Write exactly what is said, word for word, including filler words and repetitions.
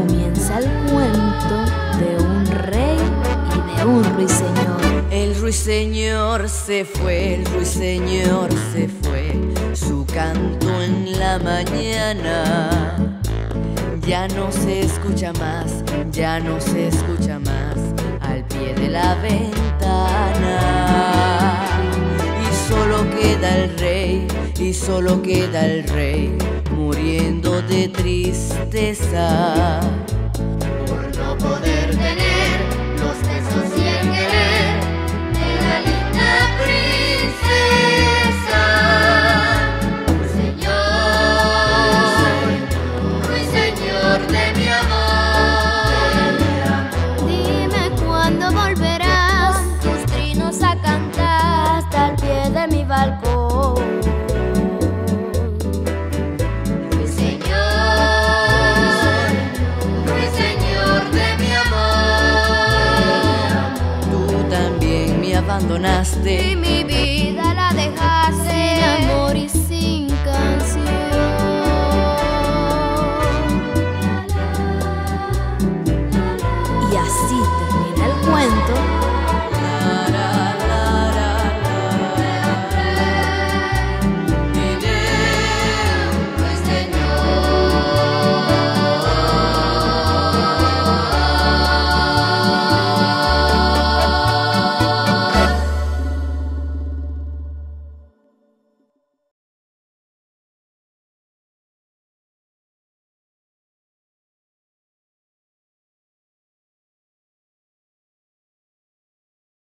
comienza el cuento de un rey y de un ruiseñor. El ruiseñor se fue, el ruiseñor se fue, su canto en la mañana ya no se escucha más, ya no se escucha más al pie de la ventana. Y solo queda el rey, y solo queda el rey muriendo de tristeza por no poder tener los besos y el querer de la linda princesa. Ruiseñor, ruiseñor de mi amor, dime cuándo volverás tus trinos a cantar hasta el pie de mi balcón. abandonaste y mi vida